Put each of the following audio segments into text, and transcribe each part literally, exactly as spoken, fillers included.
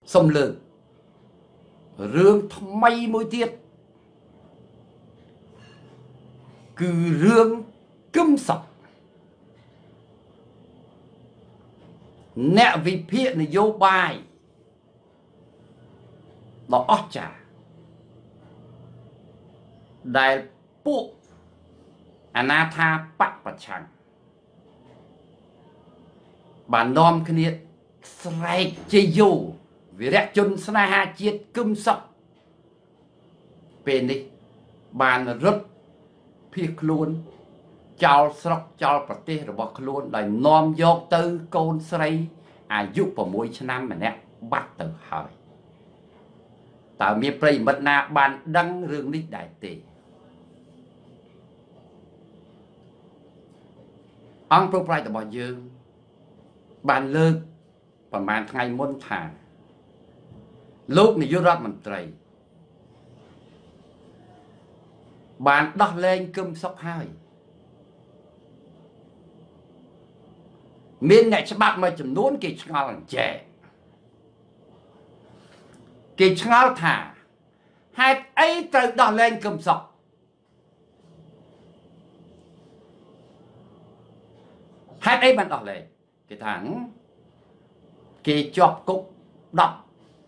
Xông lương Rương thâm mây môi tiết Cứ rương câm sọc Nẹ vì phía này vô bài Đó ớt chà Đại bộ Anatha bắt bạch chẳng Bạn nôm khá nhiệt Srek chê dô Vì rẽ chân sna ha chiết câm sọc Bên đi Bạn rất phía luôn Chào srok chào bạc tế rồi bọc luôn Đại nôm dọc tư con srei À giúp vào môi chân năm mà nè Bắt từ hỏi Tạo miệng prây mất nạ bạn đăng rương lý đại tế Ông pro prai bỏ dương Bạn lơ Và bạn ngày môn thả Lúc này vô rốt mình trầy Bạn đọc lên cơm sốc hai Mình này sẽ bắt mà chùm nôn kì chăng ngọt trẻ Kì chăng ngọt thả Hãy ấy trời đọc lên cơm sốc Hãy ấy bạn đọc lên Kì thẳng Kì chọc cục đọc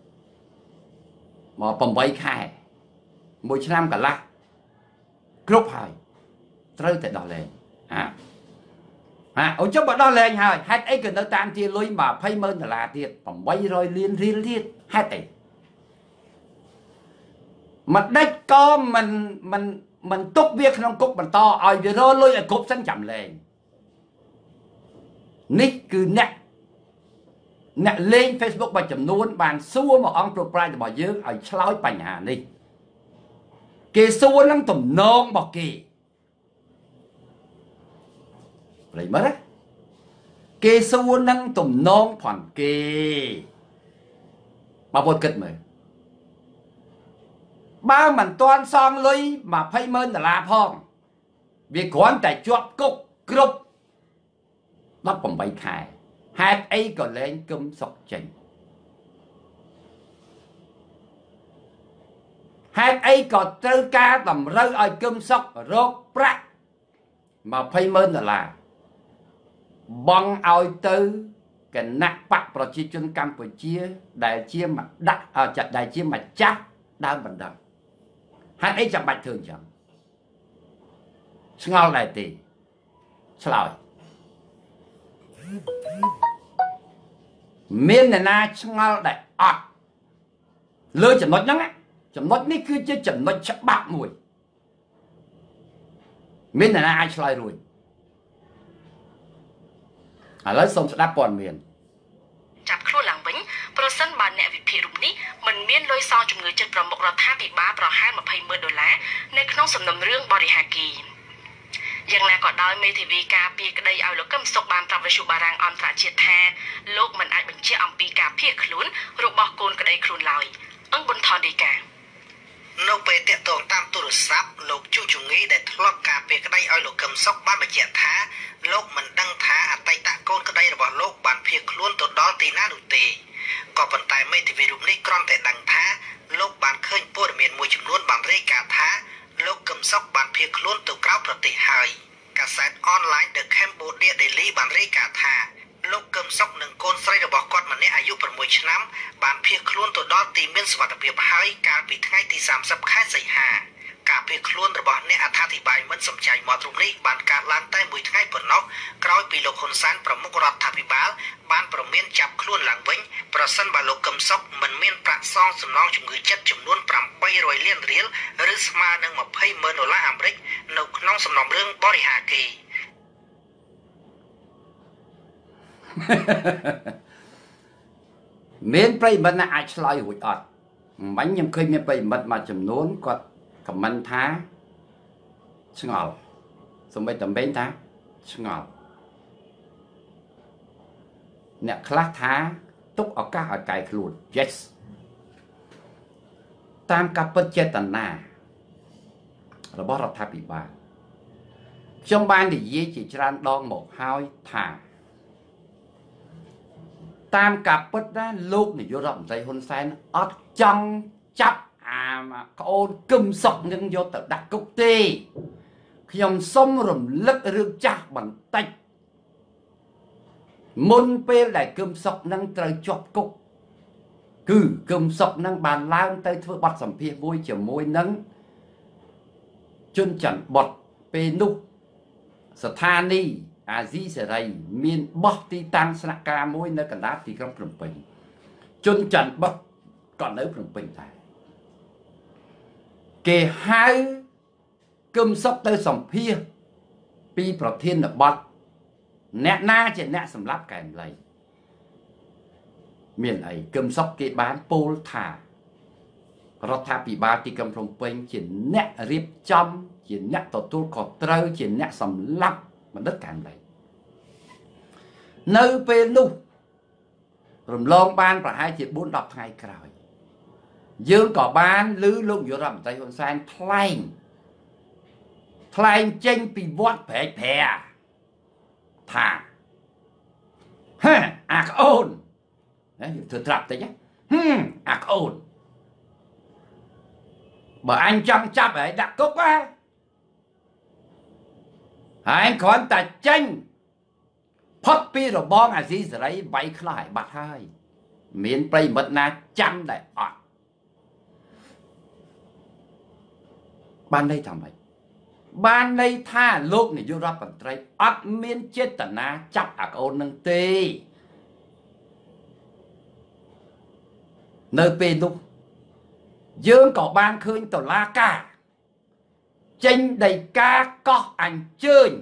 Mà bầm bấy khai Mỗi chân năm cả lạc Group hỏi Trời thể đọc lên À À, ôi chốc bà đó lên hỏi Hết ấy cần nó tan tiền lối mà phây mơn là thiệt Bầm bấy rồi liên riêng thiết Hết ấy Mà đất có mình Mình Mình tốt việc trong cục mình to Ôi vì rồi lối là cục sẵn chậm lên Nick cứ nẹ Nẹ lên Facebook bà chậm nuôn Bạn xua một ông profile bỏ dưỡng Ở lối bánh hà đi Kì xua lắm tùm nông bỏ kì Lấy mất á Kì xua nâng tùm nông phản kì Bà vô kịch mới Ba mình toán xong lưới Mà phây mơn là la phong Vì quán tại chọp cục Group Đó bầm bấy khai Hát ấy còn lên cơm sọc chênh Hát ấy còn trơ ca tầm rơi ở cơm sọc rốt prác Mà phây mơn là la Bong ôi tư Cái nạc bạc bảo chí chân Campuchia Đại chia mà đắc à, chặt đại chia mà chắc Đang bằng đồng Hát ấy chẳng bạch thường chẳng Ngol lại tì Sloi Miên này na ngol đại ọt Lơ chẳng nói nhắn á Chẳng nói ní cứ chứ chẳng nói chắc bạc mùi Miên này na ai sloi rồi À lấy xong sẽ đáp bọn miền Chạp khô làng vĩnh Pro sân bà nẹ vì phỉ rụm ní Mình miên lôi so chùm người chân pro mộc ra tháp bị bá pro hai mà phây mưa đô lá Nên không sầm nầm rương bò đi hà kỳ Dân là có đôi mê thì vì ca bia cái đây ao lúc cầm sốc bàn tập với chụp bà ràng on trả triệt tha Lúc mình ai bình chia ông bì ca bia khluôn Rồi bỏ côn cái đây khluôn lòi Ấn bôn thò đi cả Lúc bê tiết tồn tam tù rửa sắp Lúc chú chú nghĩ để thọt ca bia cái đây ao lúc cầm sốc bàn bà triệt tha Lúc mình đăng thá à tay tạ côn cái đây là bỏ lúc bàn bia khluôn tụt đó tì ná đủ tì Có vận tài mê thì vì rụm ní con thể đăng thá Lúc bàn khơi bố đà miền mùi chùm luôn bàn rê cả thá Lúc cầm sốc bàn phía luôn từ cáoប្រទេសហើយកាសែតអនឡាញ The Cambodia Daily បានរាយការណ៍ថាលោកកឹមសុខនិងកូនស្រីរបស់គាត់ម្នាក់អាយុប្រាំមួយឆ្នាំបានភៀសខ្លួនទៅដល់ទីមានសុវត្ថិភាពហើយកាលពីថ្ងៃទីសាមសិបខែសីហាការភៀសខ្លួនរបស់អ្នកអត្ថាធិប្បាយមិនសំចៃមកត្រង់នេះបានកើតឡើងតែមួយថ្ងៃប៉ុណ្ណោះក្រោយពីលោកហ៊ុនសែនប្រមុខរដ្ឋាភិបាលបានប្រមានចាប់ខ្លួនឡើងវិញប្រសិនបើលោកកឹមសុខមិនមានប្រាក់សងសំណងជំងឺចិត្តចំនួនប្រាំបីរយលានរៀលឬស្មើនឹងម្ភៃម៉ឺនដុល្លារអាមេរិកនៅក្នុងសំណុំរឿងបរិហាកេមានប្រិមិត្តណាអាចឆ្លើយរួចអត់មិនខ្ញុំឃើញមានប្រិមិត្តមួយចំនួនគាត់ខមមិនថាឆ្ងល់សូម្បីតែបែងថាឆ្ងល់អ្នកខ្លះថាទុកឱកាសឲ្យកែខ្លួន yes តាមការពិតចេតនារបស់រដ្ឋាភិបាលខ្ញុំបាននិយាយជាច្រើនដងមកហើយថាតាមការពិតណាលោកនាយករដ្ឋមន្ត្រីហ៊ុនសែនអត់ចង់ចាប់អាក្អូនគឹមសុកនឹងយកទៅដាក់គុកទេខ្ញុំសូមរំលឹករឿងចាស់បន្តិចមុនពេលដែលគឹមសុកនឹងត្រូវជាប់គុកគឺគឹមសុកនឹងបានឡើងទៅធ្វើបទសម្ភាសន៍មួយជាមួយនឹងជនច័ន្ទបុតពេលនោះស្ថានីយ៍អាស៊ីសេរីមានបោះទីតាំងស្នាក់ការមួយនៅកណ្ដាលទីក្រុងភ្នំពេញជនច័ន្ទបុតក៏នៅភ្នំពេញដែរគេហៅគឹមសុកទៅសម្ភាសន៍ពីប្រធានបទអ្នកណាជាអ្នកសម្លាប់កែមលីមានអីគឹមសុកគេបានពោលថារដ្ឋាភិបាលទីក្រុងភ្នំពេញជាអ្នករៀបចំជាអ្នកទទួលខុសត្រូវជាអ្នកសម្លាប់បណ្ឌិតកែមលីនៅពេលនោះរំលងបានប្រហែលជាបួនដល់ថ្ងៃក្រោយយើងក៏បានឮលោកនាយករដ្ឋមន្ត្រីហ៊ុនសែនថ្លែងថ្លែងចេញពីវត្តព្រែកព្រាថាហេអាក្អូនណាយើងធ្វើត្រាប់តិចហឹមអាក្អូនបើអញចង់ចាប់ហើយដាក់គុកហ៎ហើយគ្រាន់តែចេញផុតពីរបងអាស៊ីសេរីវាយខ្លះឲ្យបាត់ហើយមានប្រិមិត្តណាចាំដែរអត់បានន័យថាម៉េចបានន័យថាលោកនាយករដ្ឋមន្ត្រីអត់មានចេតនាចាប់អាក្អូននឹងទេនៅពេលនោះយើងក៏បានឃើញតុលាការចេញដីកាកោះអញ្ជើញ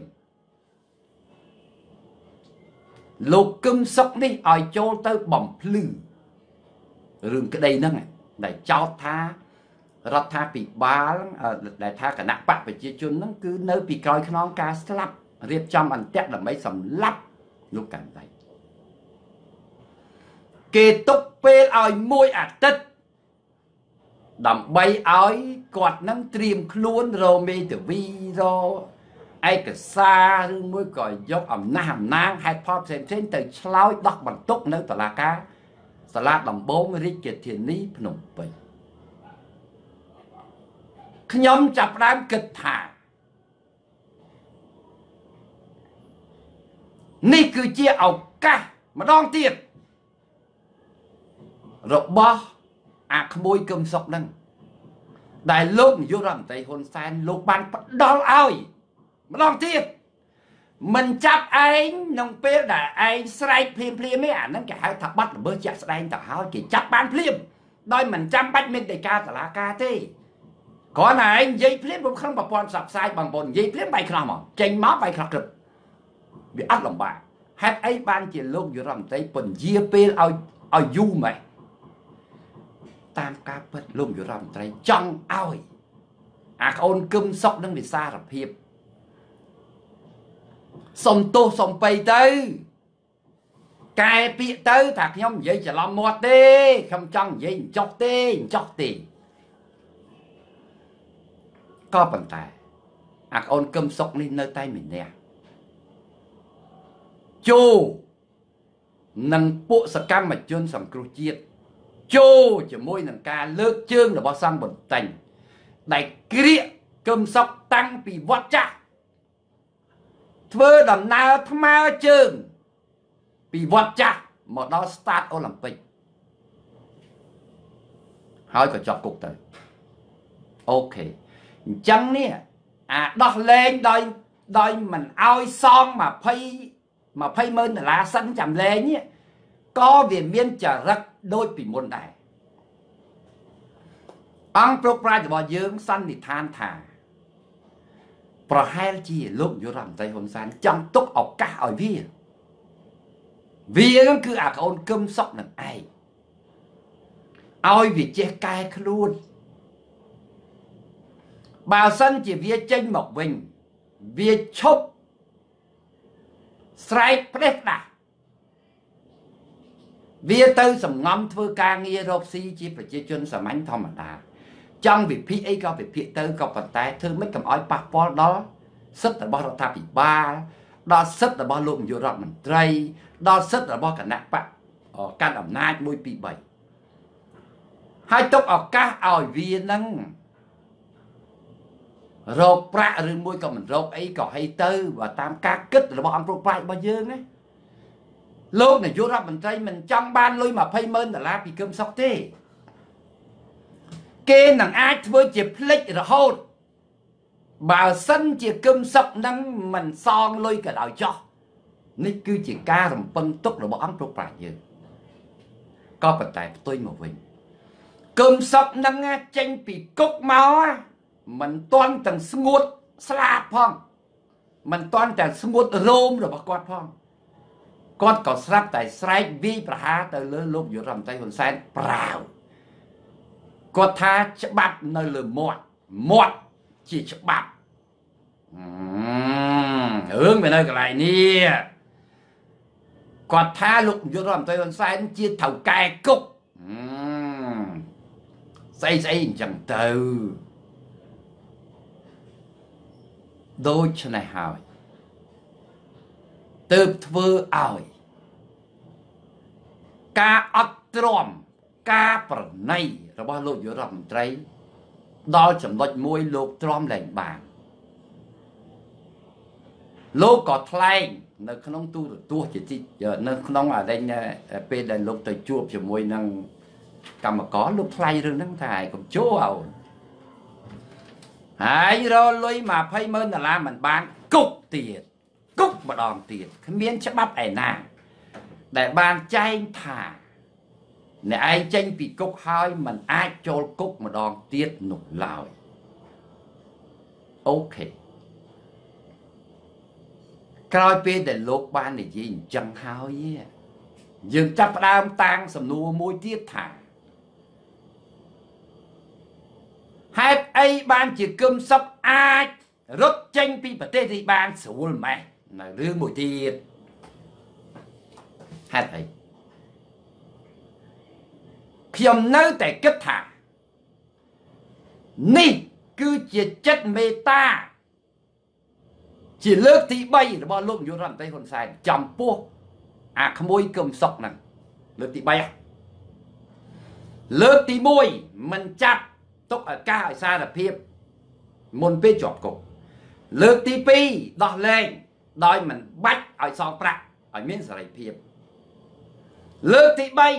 លោកគឹមសុកនេះឲ្យចូលទៅបំភ្លឺរឿងក្តីហ្នឹងដែលចោទថារដ្ឋាភិបាលដែលថាគណៈបកប្រជាជនហ្នឹងគឺនៅពីក្រោយខ្នងការស្លាប់រៀបចំអន្ទាក់ដើម្បីសម្លាប់លោកកែមលីគេទុកពេលឲ្យមួយអាទិត្យដើម្បីឲ្យគាត់នឹងត្រៀមខ្លួនរមេធាវីរឯកសារឬមួយក៏យកអំណះអំណាងហេតុផលផ្សេងផ្សេងទៅឆ្លោយដោះបន្ទុកនៅតុលាការសាលាដំបងរាជធានីភ្នំពេញខ្ញុំចាប់ផ្ដើមគិតថានេះគឺជាឱកាសម្ដងទៀតរបស់អាក្មួយគឹមសុកហ្នឹងដែលលោកនាយករដ្ឋមន្ត្រីហ៊ុនសែនលោកបានផ្ដល់ឲ្យម្ដងទៀតមិនចាប់ឯងក្នុងពេលដែលឯងស្រែកភ្លាមភ្លាមទេអាហ្នឹងគេហៅថាបាត់ល្មើសជាក់ស្ដែងទៅហើយគេចាប់បានភ្លាមដោយមិនចាំបាច់មានដីកាតុលាការទេគ្រាន់តែឯងនិយាយភ្លាមក្នុងប្រព័ន្ធផ្សព្វផ្សាយបងប្អូននិយាយភ្លាមបែកខ្នោះមកចេញមកបែកខ្នោះក្រឹបវាអត់លំបាកហេតុអីបានជាលោកនាយរដ្ឋមន្ត្រីពន្យាពេលឲ្យឲ្យយូរម៉េចតាមការពិតលោកនាយរដ្ឋមន្ត្រីចង់ឲ្យអាក្អូនគឹមសុកនឹងវិសារភាពសុំទោសសុំបៃទៅកែពាក្យទៅថាខ្ញុំនិយាយច្រឡំមាត់ទេខ្ញុំចង់និយាយចោះទេចោះទេក៏ប៉ុន្តែអាក្អូនគឹមសុកនេះនៅតែម្នាក់ចូលនឹងពួកសកម្មជនសង្គ្រោះជាតិចូលជាមួយនឹងការលើកជើងរបស់សំបន្តិញដែលក្រៀកគឹមសុកតាំងពីវត្តចាស់ធ្វើដំណើរថ្មើរជើងពីវត្តចាស់មកដល់ស្តាតអូឡ িম্প ិកហើយក៏ជាប់គុកទៅអូខេអញ្ចឹងនេះអាដោះលែងដោយដោយមិនអោយសង20 20ម៉ឺនដុល្លារសិនចាំលែងនេះក៏វាមានចរិតដូចពីមុនដែរអង្គប្រឹកប្រាជ្ញរបស់យើងសន្និដ្ឋានថាប្រហែលជាលោកនាយរដ្ឋមន្ត្រីហ៊ុនសែនចង់ទុកឱកាសឲ្យវាវាគឺអាក្អូនគឹមសុកនឹងឯងឲ្យវាចេះកែខ្លួនបើសិនជាវាចេញមកវិញវាឈប់ស្រែកផ្ដេសផ្ដាស់វាទៅសំងំធ្វើការងាររកស៊ីជាប្រជាជនសាមញ្ញធម្មតាចង់វិភាគអីក៏វិភាគទៅក៏ប៉ុន្តែធ្វើមិនកុំឲ្យប៉ះពាល់ដល់សិទ្ធិរបស់រដ្ឋាភិបាលដល់សិទ្ធិរបស់លោកនាយករដ្ឋមន្ត្រីដល់សិទ្ធិរបស់គណៈបកកាន់អំណាចមួយពីរបីហើយទុកឱកាសឲ្យវានឹងរកប្រាក់ឬមួយក៏មិនរកអីក៏ឲ្យទៅបើតាមការគិតរបស់អង្គប្រប្រាជ្ញរបស់យើងណាលោកនាយករដ្ឋមន្ត្រីមិនចង់បានលុយยี่สิบម៉ឺនដុល្លារពីគឹមសុខទេគេនឹងអាចធ្វើជាផ្លិចរហូតបើសិនជាគឹមសុខនឹងមិនសងលុយក៏ដោយចោះនេះគឺជាការរំពឹងទុករបស់អង្គប្រប្រាជ្ញយើងក៏ប៉ុន្តែផ្ទុយមកវិញគឹមសុខនឹងចេញពីគុកមកមិនទាន់ទាំងស្ងួតស្លាប់ផងមិនទាន់តែស្ងួតរោមរបស់គាត់ផងគាត់ក៏ស្រាប់តែស្រែកវាយប្រហារទៅលើលោកនាយករដ្ឋមន្ត្រីហ៊ុនសែនប្រាវគាត់ថាច្បាប់នៅលើមាត់មាត់ជាច្បាប់រឿងវានៅកន្លែងនេះគាត់ថាលោកនាយករដ្ឋមន្ត្រីហ៊ុនសែនជាថៅកែគុកស្អីស្អីអញ្ចឹងទៅដូច្នេះហើយទើបធ្វើឲ្យការអត់ទ្រាំការប្រណីរបស់លោកនាយករដ្ឋមន្ត្រីដល់ចំណុចមួយលោកទ្រាំលែងបានលោកក៏ថ្លែងនៅក្នុងទូរទស្សន៍ជាទីនៅក្នុងអាដែងពេលដែលលោកទៅជួបជាមួយនឹងកម្មករលោកថ្លែងរឿងហ្នឹងថាឯងកុំជួអូនហើយរលុយยี่สิบម៉ឺនដុល្លារមិនបានគុកទៀតគុកម្ដងទៀតគ្មានច្បាប់ឯណាដែលបានចែងថាអ្នកឯងចេញពីគុកហើយមិនអាចចូលគុកម្ដងទៀតនោះឡើយអូខេក្រោយពេលដែលលោកបាននិយាយអញ្ចឹងហើយយើងចាប់ផ្ដើមតាំងសំណួរមួយទៀតថាហេតុអីបានជាគឹមសុខអាចរត់ចេញពីប្រទេសនេះបានស្រួលម៉េះនៅរឿងមួយទៀតហេតុអីខ្ញុំនៅតែគិតថានេះគឺជាចិត្តមេត្តាជាលើកទីបីរបស់លោកនាយករដ្ឋមន្ត្រីហ៊ុនសែនចំពោះអាក្មួយគឹមសុខហ្នឹងលើកទីបីលើកទីមួយមិនចាប់ទុកឱកាសឲ្យសារភាពមុនពេលជាប់គុកលើកទីពីរដោះលែងដោយមិនបាច់ឲ្យសងប្រាក់ឲ្យមានសេរីភាពលើកទីបី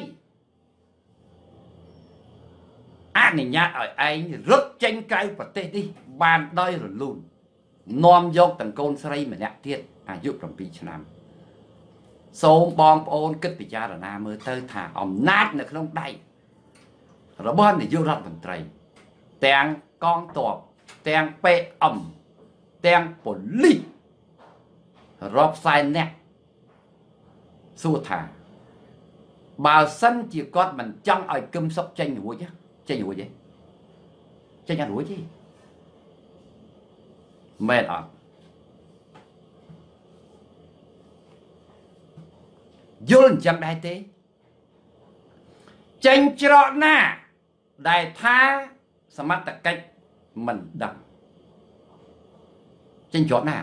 អនុញ្ញាតឲ្យឯងរត់ចេញក្រៅប្រទេសនេះបានដោយរលូននាំយកទាំងកូនស្រីម្នាក់ទៀតអាយុប្រាំពីរឆ្នាំសូមបងប្អូនគិតពិចារណាមើលទៅថាអំណាចនៅក្នុងដៃរបស់នាយករដ្ឋមន្ត្រីទាំងកងទ័ពទាំង ពេ អឹម ទាំងប៉ូលីសរាប់សែននាក់សួរថាបើសិនជាគាត់មិនចង់ឲ្យគឹមសុខចេញរួចចេញរួចទេចេញអត់រួចទេមែនអត់យល់អញ្ចឹងដែរទេចេញច្រកណាដែលថាសមត្ថកិច្ចមិនដឹងចេញច្រកណា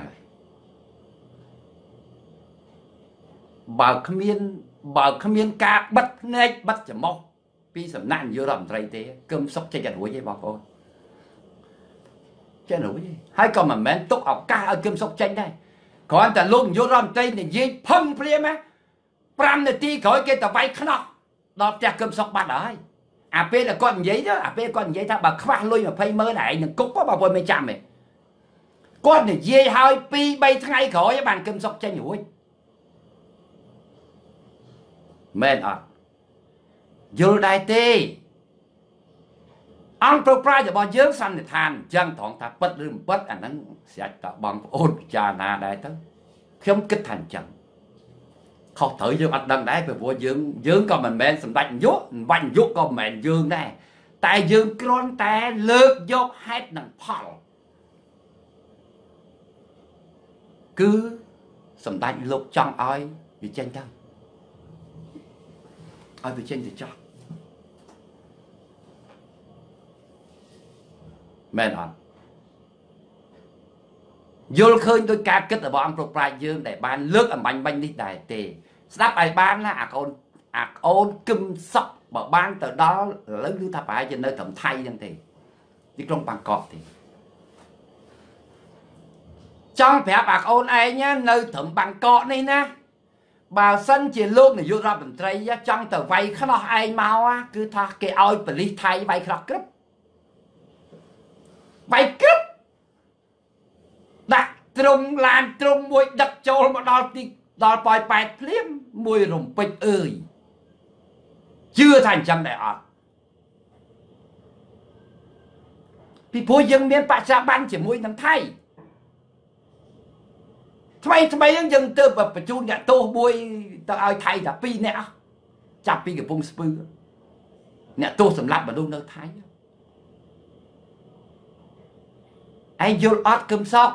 បើគ្មានបើគ្មានការបិទភ្នែកបិទច្រមុះពីសំណាក់នាយករដ្ឋមន្ត្រីទេគឹមសុខចេញអត់រួចទេបងប្អូនចេញរួចទេហើយក៏មិនមែនទុកឱកាសឲ្យគឹមសុខចេញដែរគ្រាន់តែលោកនាយករដ្ឋមន្ត្រីនិយាយផឹងព្រាមណាប្រាំនាទីក្រោយគេទៅវាយខ្នោះដល់ផ្ទះគឹមសុខបាត់ហើយអាពេលដែលគាត់និយាយទៅអាពេលគាត់និយាយថាបើខ្វះលុយยี่สิบម៉ឺនឯងនឹងគុកគាត់បងប្អូនមិនចាំទេគាត់និយាយឲ្យពីរបីថ្ងៃក្រោយបានគឹមសុខចេញរួចមែនអត់យល់ដែរទេអង្គប្រប្រាជ្ញរបស់យើងសន្និដ្ឋានអញ្ចឹងត្រង់ថាពិតឬមិនពិតអាហ្នឹងស្រាប់តែបងប្អូនពិចារណាដែរទៅខ្ញុំគិតថាអញ្ចឹងខុសត្រូវយើងអត់ដឹងដែរព្រោះយើងយើងក៏មិនមែនសម្ដេចនាយកបាញ់នាយកក៏មិនមែនយើងដែរតែយើងគ្រាន់តែលើកយកហេតុនិងផលគឺសម្ដេចលោកចង់ឲ្យវាចេញទៅឲ្យវាចេញទៅចោះមែនអត់យល់ឃើញដោយការគិតរបស់អង្គប្រប្រាជ្ញយើងដែលបានលើកអំបញ្ញបាញ់នេះដែរទេស្ដាប់ឲ្យបានណាអាកូនអាអូនគឹមសក់បើបានទៅដល់ឥឡូវគឺថាប្រហែលជានៅត្រឹមថៃហ្នឹងទេទីក្រុងបាងកកទេចង់ប្រាប់អាអូនឯងនៅត្រឹមបាងកកនេះណាបើសិនជាលោកនាយករដ្ឋមន្ត្រីចង់ទៅវាយខ្នោះឯងមកគឺថាគេឲ្យប៉ូលីសថៃវាយខ្នោះក្រឹបវាយក្រឹបដាក់ត្រង់ឡានត្រង់មួយដឹកចូលមកដល់ទីដល់ប៉ោយប៉ែតភ្លាមមួយរំពេចអើយជឿថាអញ្ចឹងដែរអត់ពីព្រោះយើងមានបច្ចុប្បន្នជាមួយនឹងថៃថ្មីថ្មីហ្នឹងយើងទៅបញ្ជូនអ្នកទោសមួយទៅឲ្យថៃតែពីរនាក់ចាប់ពីកំពង់ស្ពឺអ្នកទោសសម្លាប់មនុស្សនៅថៃឯងយល់អត់គឹមសក់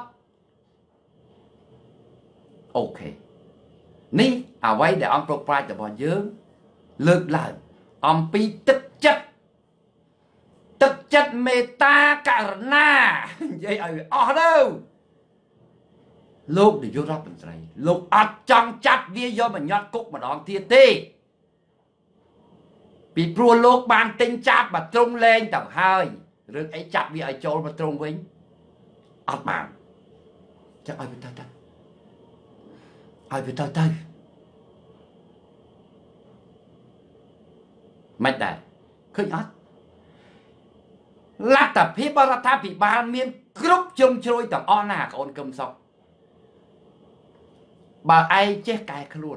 អូខេនេះអ្វីដែលអង្គប្រប្រាជ្ញរបស់យើងលើកឡើងអំពីទឹកចិត្តទឹកចិត្តមេត្តាករុណានិយាយឲ្យអស់ទៅលោកនាយករដ្ឋមន្ត្រីលោកអត់ចង់ចាប់វាយកមកញាត់គុកម្ដងទៀតទេពីព្រោះលោកបានទិញចាប់មកត្រង់លែងទៅហើយរឿងអីចាប់វាឲ្យចូលមកត្រង់វិញអត់បានចាំឲ្យវាទៅទៅឲ្យវាទៅទៅមិនដែរឃើញអត់លទ្ធភាពរដ្ឋាភិបាលមានគ្រប់ជ្រុងជ្រោយទាំងអស់ណាកូនកឹមសុខបើឯងចេះកែខ្លួន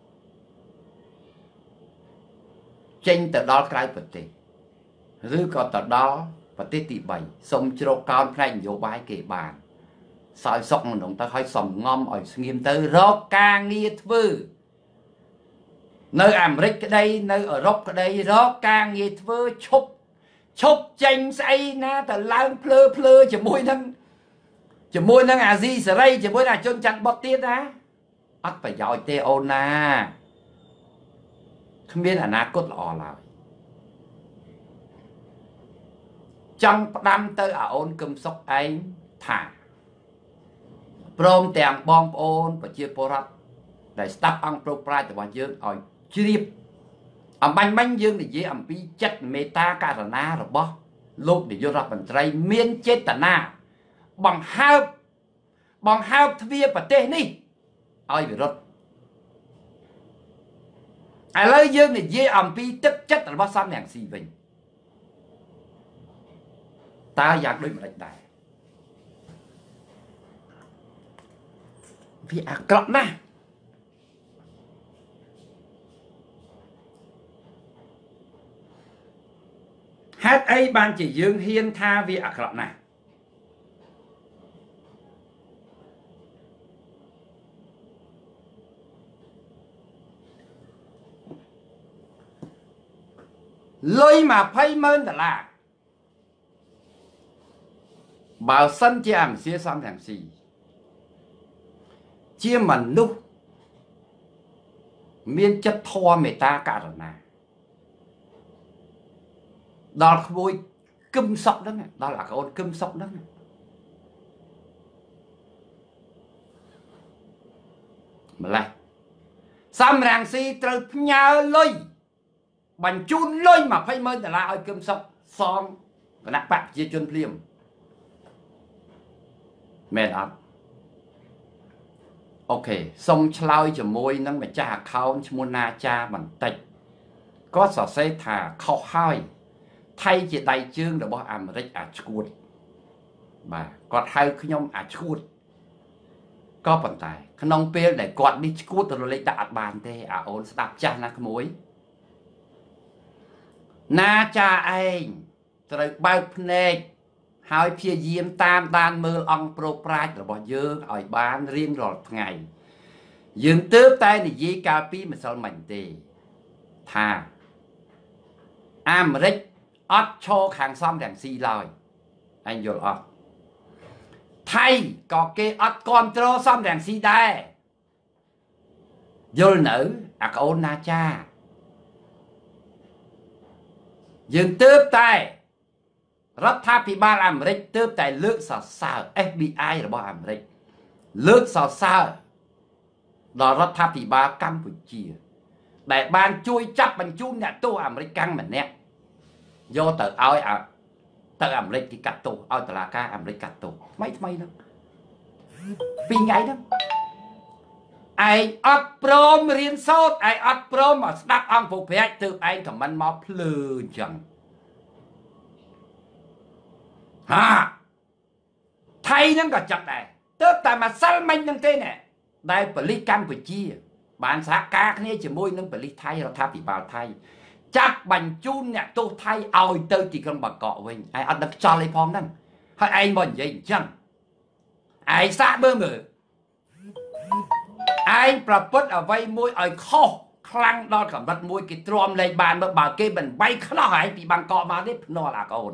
ចេញទៅដល់ក្រៅប្រទេសឬក៏ទៅដល់ប្រទេសទីបីសុំជ្រកកោនផ្នែកនយោបាយគេបានសោយសុកក្នុងទៅឲ្យសំងំឲ្យស្ងៀមទៅរកការងារធ្វើនៅអាមេរិកក្តីនៅអឺរ៉ុបក្តីរកការងារធ្វើឈប់ឈប់ចេញស្អីណាទៅឡើងភ្លើភ្លើជាមួយនឹងជាមួយនឹងអាស៊ីសេរីជាមួយនឹងជនច័ន្ទបុតទៀតណាអត់ប្រយោជន៍ទេអូនណាគ្មានអនាគតល្អឡើយចង់ផ្ដាំទៅអាអូនកឹមសុខឯងថាព្រមទាំងបងប្អូនប្រជាពលរដ្ឋដែលស្ដាប់អង្គប្រប្រាជ្ញរបស់យើងឲ្យជ្រាបអំបញ្ញមិញយើងនិយាយអំពីចិត្តមេត្តាករុណារបស់លោកនាយករដ្ឋមន្ត្រីមានចេតនាបង្ហើបបង្ហើបទ្វារប្រទេសនេះឲ្យវិរុទ្ធឥឡូវយើងនិយាយអំពីទឹកចិត្តរបស់សំរងស៊ីវិញតើយ៉ាងដូចម្ដេចដែរវាអាក្រក់ណាស់ហេតុអីបានជាយើងហ៊ានថាវាអាក្រក់ណាស់លុយម្ភៃម៉ឺនដុល្លារបើសិនជាអាមសៀសំរងស៊ីជាមនុស្សមានចិត្តធម៌មេត្តាករុណាដល់ក្មួយគឹមសុកហ្នឹងដល់អាកូនគឹមសុកហ្នឹងម្លេះសំរងស៊ីត្រូវផ្ញើលុយបញ្ជូនលុយម្ភៃម៉ឺនដុល្លារឲ្យគឹមសុកសងគណៈបកប្រជាជនភ្លាមមែនអត់អូខេសុំឆ្លើយជាមួយនឹងម្ចាស់ account ឈ្មោះណាចាបន្តិចគាត់សរសេរថាខុសហើយថៃជាដៃជើងរបស់អាមេរិកអាឈួតបាទគាត់ហៅខ្ញុំអាឈួតក៏ប៉ុន្តែក្នុងពេលដែលគាត់នេះឈួតរលេខដាក់អត់បានទេអាអូនស្ដាប់ចាស់ណាក្មួយណាចាឯងត្រូវបើកភ្នែកហើយព្យាយាមតាមដានមើលអង្គប្រប្រាជ្ញរបស់យើងឲ្យបានរៀងរាល់ថ្ងៃយើងទើបតែនិយាយកាលពីម្សិលមិញទេថាអាមេរិកអត់ឈរខាងសំរងស៊ីឡើយអញយល់អត់ថៃក៏គេអត់គ្រប់គ្រងសំរងស៊ីដែរយល់នៅអាកូនណាចាយើងទើបតែរដ្ឋាភិបាលអាមេរិកទើបតែលើកសរសើរ F B I របស់អាមេរិកលើកសរសើរដល់រដ្ឋាភិបាលកម្ពុជាដែលបានជួយចាប់បញ្ជូនអ្នកទោសអាមេរិកកាំងម្នាក់យកទៅឲ្យទៅអាមេរិកគេកាត់ទោសឲ្យតុលាការអាមេរិកកាត់ទោសថ្មីថ្មីហ្នឹងពីរថ្ងៃហ្នឹងឯងអត់ព្រមរៀនសូត្រឯងអត់ព្រមមកស្ដាប់អង្គពុប្រាជ្ញទើបឯងខមមិនមកភ្លឺអញ្ចឹងហាថៃហ្នឹងក៏ចាប់ដែរទើបតែម្សិលមិញហ្នឹងទេណែដែលប៉ូលីសកម្ពុជាបានសហការគ្នាជាមួយនឹងប៉ូលីសថៃរដ្ឋាភិបាលថៃចាប់បញ្ជូនអ្នកទោសថៃឲ្យទៅទីក្រុងបាងកកវិញឯងអត់ដឹកខ្យល់អីផងហ្នឹងហើយឯងមកនិយាយអញ្ចឹងឯងសាកមើលមើលឯងប្រពុតអ្វីមួយឲ្យខុសខ្លាំងដល់កម្រិតមួយគេទ្រាំលែងបានមើលបើគេមិនបៃខ្នោះឯងពីបាងកកមកនេះភ្នាល់អាកូន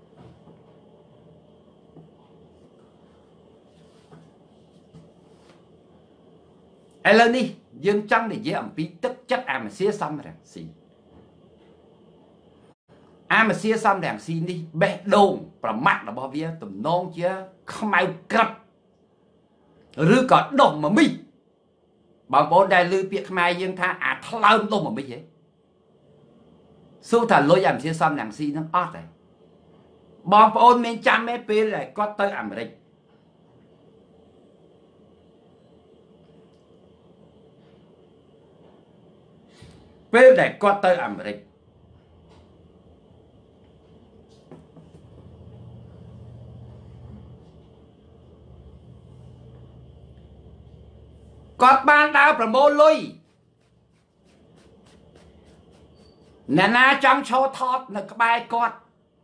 ឥឡូវនេះយើងចង់និយាយអំពីទឹកចិត្តអាមសៀសំរងស៊ីអាមសៀសំរងស៊ីនេះបេះដូងប្រមាត់របស់វាទំនងជាខ្មៅក្រឹបឬក៏ដុំមមីបងប្អូនដែលឮពាក្យខ្មែរយើងថាអាថ្លើមដុំមមីហ៎សួរថាលុយអាមសៀសំរងស៊ីនឹងអត់ទេបងប្អូនមានចាំទេពេលដែលគាត់ទៅអាមេរិកពេលដែលគាត់ទៅអាមេរិកគាត់បានដើរប្រមូលលុយអ្នកណាចង់ឈរថតនៅក្បែរគាត់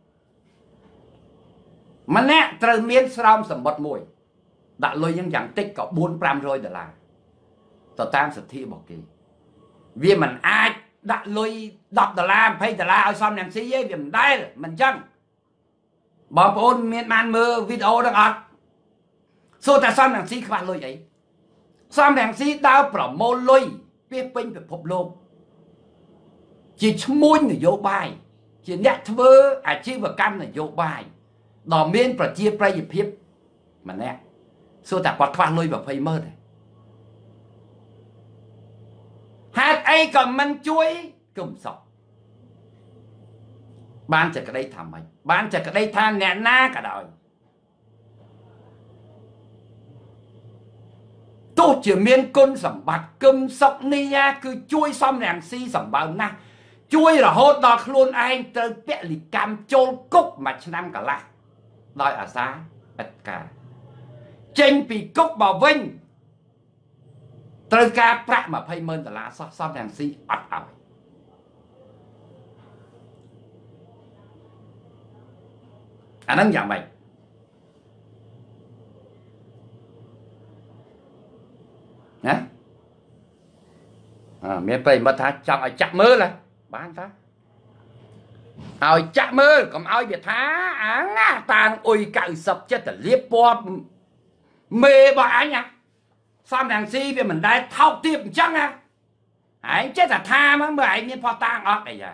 ម្នាក់ត្រូវមានស្រោមសម្បត្តិមួយដាក់លុយយ៉ាងយ៉ាងតិចក៏បួនប្រាំរយដុល្លារទៅតាមសិទ្ធិរបស់គេវាមិនអាចដាក់លុយដប់ដុល្លារยี่สิบដុល្លារឲ្យសំរងស៊ីទេវាមិនដែលមិនចឹងបងប្អូនមានបានមើលវីដេអូហ្នឹងអត់សួរតែសំរងស៊ីខ្វះលុយអីសំរងស៊ីដើរប្រមូលលុយពីពេញពិភពលោកជាឈ្មួញនយោបាយជាអ្នកធ្វើអាជីវកម្មនយោបាយដ៏មានប្រជាប្រិយភាពម្នាក់សួរតែគាត់ខ្វះលុយยี่สิบម៉ឺនទេហេតុអីក៏មិនជួយគុំសុខបានចក្តីថាម៉េចបានចក្តីថាអ្នកណាក៏ដោយទោះជាមានគុណសម្បត្តិគុំសុខនេះគឺជួយសំរងស៊ីសម្បើមណាស់ជួយរហូតដល់ខ្លួនឯងត្រូវពលិកម្មចូលគុកមួយឆ្នាំកន្លះដោយអាសាឥតការចេញពីគុកមកវិញត្រូវការប្រាក់ยี่สิบម៉ឺនដុល្លារសោះសំរងស៊ីអត់ឲ្យអាហ្នឹងយ៉ាងម៉េចណាអើមានប្រិមិត្តថាចង់ឲ្យចាក់មើលហ៎បានតាឲ្យចាក់មើលកុំឲ្យវាថាអាណាតាអុយកៅសិបចិត្តទៅលៀបពណ៌មេរបស់អញណាសំរងស៊ីវាមិនដែលថោកទាបអញ្ចឹងណាឯងចេះតែថាមកមើលឯងមានផោះតាងអត់អីយ៉ា